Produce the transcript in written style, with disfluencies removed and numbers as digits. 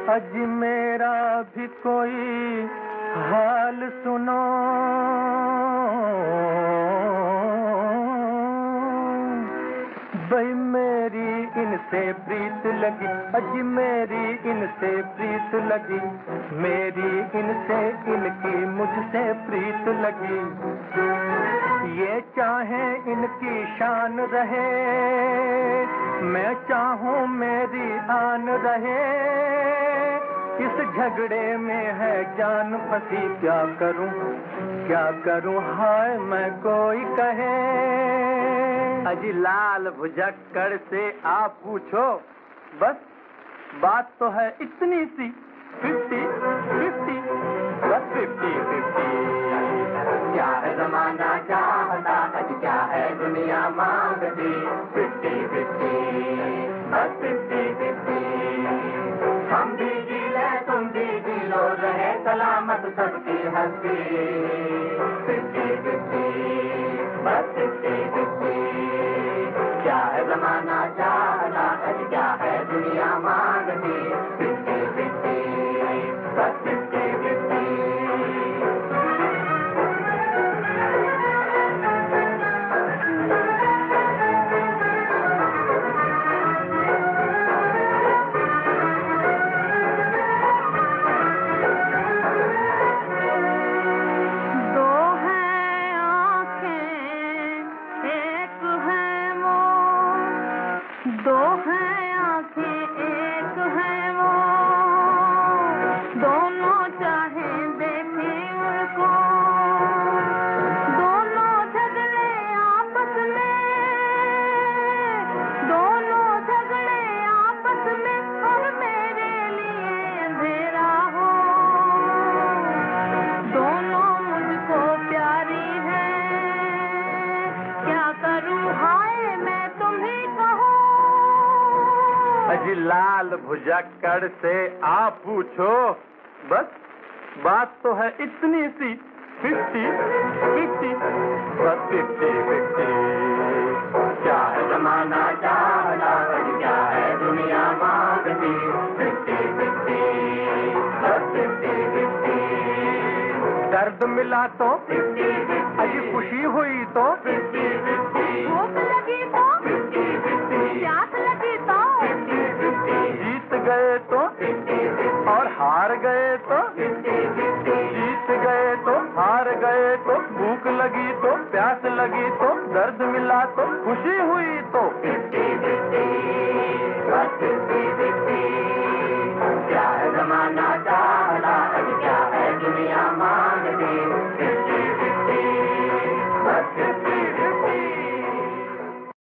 अज मेरा भी कोई हाल सुनो, भाई मेरी इनसे प्रीत लगी, अज मेरी इनसे प्रीत लगी, मेरी इनसे इनकी मुझसे प्रीत लगी। ये चाहे इनकी शान रहे, मैं चाहूं मेरी आन रहे, इस झगड़े में है जान फंसी। क्या करूं हाय मैं कोई कहे। अजी लाल भुजक्कड़ से आप पूछो, बस बात तो है इतनी सी, 50-50, बस 50-50। क्या है जमाना चाहता, अज क्या है दुनिया मांगती, 50-50, बस 50-50। हम भी जी ले तुम भी जी लो, रहे सलामत सबकी हंसी, 50-50, बस 50-50। क्या है जमाना चाहता, अज क्या है दुनिया मांगती, 50-50, बस 50-50। दो हैं आंखें एक है वो, दोनों चाहे देखें उनको, दोनों झगड़े आपस में, दोनों झगड़े आपस में, और मेरे लिए अंधेरा हो। दोनों मुझको प्यारी है, क्या करूं हाय मैं तुम्हें कहूं। अजी लाल भुजक्कड़ से आप पूछो, बस बात तो है इतनी सी, 50-50, बस 50-50। क्या है जमाना चाहता, क्या है दुनिया मांगती, 50-50, बस 50-50। दर्द मिला तो 50-50, अजी खुशी हुई तो 50-50, भूख लगी तो 50-50, प्यास लगी तो 50-50, जीत गए तो 50-50, और हार गए तो 50-50, जीत गए तो हार गए तो, भूख लगी तो प्यास लगी तो, दर्द मिला तो खुशी हुई तो 50-50, बस 50-50। क्या है जमाना चाहता, क्या है दुनिया मांगती,